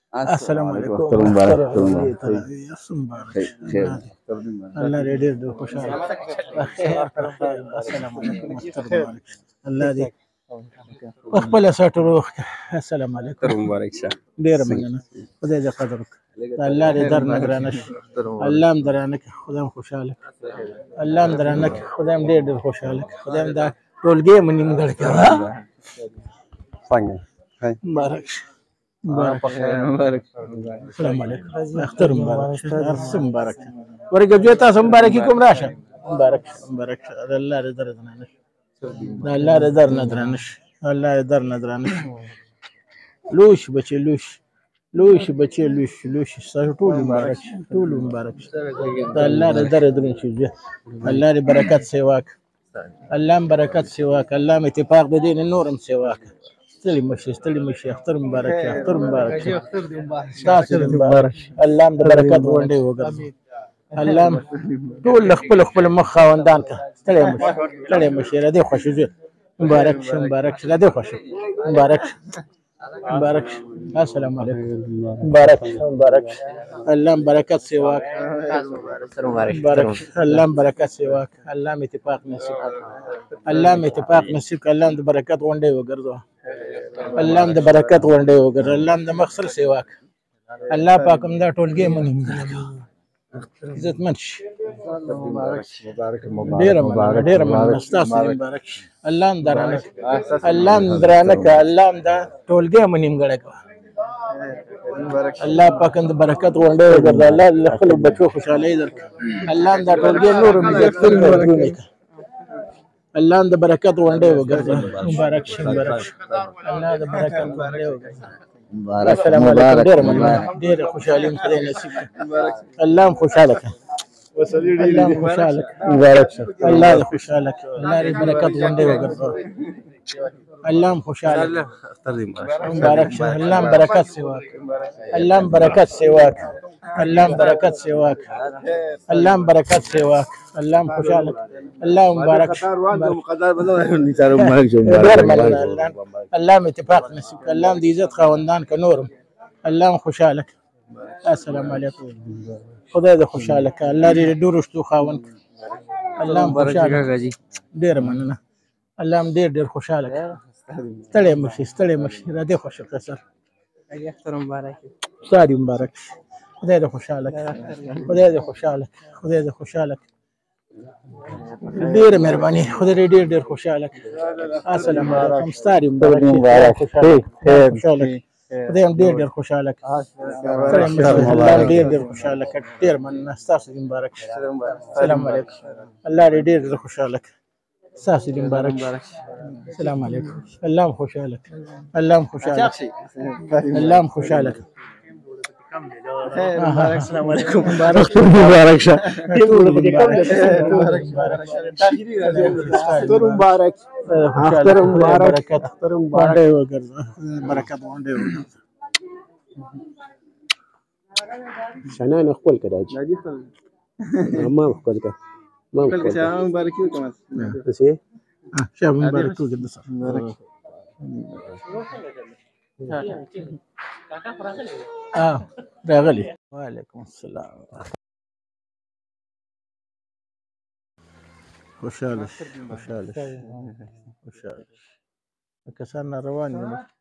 السلام عليكم اختر مبارك. مبارك. خير. الله يدير خوشحال. خير. السلام عليكم اختر مبارك. الله دي وخبل ساتروخ. السلام عليكم اختر مبارك شه. دير مننا خدای دې قدرك الله دې در نگرانش الله م درانک خدایم خوشاله الله م درانک خدایم ډېر خوشاله خدایم دا ټولګي منیم غړکه څنګه هاي مبارک مبارک مبارك. السلام عليكم اختر مبارك ارس مبارك ورقه جوتا مبارك يكم راشا مبارك مبارك الله رضا ندرانش الله رضا ندرانش الله رضا ندرانش لوش بچي لوش بچي لوش طول مبارك طول مبارك الله رضا ندرانش الله بركات سواك الله بركات سواك الله اتفاق بدين النور سواك استلم مشي اختر مبارك اختر مبارك استاذ مبارك الله بركات وندي وقرب الله ټول خپل مخ خواندان کا ستړي مشي ردي خوش مبارك مبارك ردي خوش مبارك مبارك السلام عليكم مبارك الله بركات سواك مبارك الله بركات سواك الله اتفاق نصيب الله اتفاق نصيب الله بركات وندي وقرب الله د برکت غونډه وګره الله د مغفر سیواک الله پاکم دا ټولګي منیم عزت منش مبارک ډیر مبارک استاسو مبارک الله درانک الله دا ټولګي منیم غړک الله پاکم د برکت غونډه وګره الله خپل بچو خوشاله درک الله دا ټولګي نور عزت کوي الله د برکت غونډه وګرځي مبارک شي مبارک الله د برکت غونډه وګرځي مبارک السلام علیکم ډیر خوشالي خدای نصیب الله خوشاله الله خوشاله مبارک الله خوشاله الله د برکت غونډه وګرځي الله خوشاله مبارک شه الله برکت سواک الله برکت سواک الله برکت سواك الله بركات سواك الله خوشالك الله مبارك الله اتفاق نسيب الله دي عزت خواندان كنورم الله خوشالك السلام عليكم خدای دې خوشالك الله دې دورشتو خاوند الله خوشالك ډیر مننه الله ډیر خوشالك ستړي مشي را دې خوشاله سر اختر مبارك ساري مبارك خدای دې خوشاله خدای دې خوشاله ډېر مهرباني خدای دې ډېر خوشاله السلام علیکم ستاري مبارک خوشاله خدای ډېر خوشاله الله ډېر خوشاله ډېر مننه ستاسو مبارک السلام علیکم الله ډېر خوشاله ستاسو مبارک السلام علیکم الله خوشاله الله خوشاله مبارك السلام عليكم مبارك شه اختر مبارك اختر مبارك اختر مبارك بركات وندي شنان خپل کړه ما خپل کړه ما خپل كل مبارك كمان څه شاب مبارك وګد سره مبارك راغلي وعليكم السلام خوشالش كسرنا رواني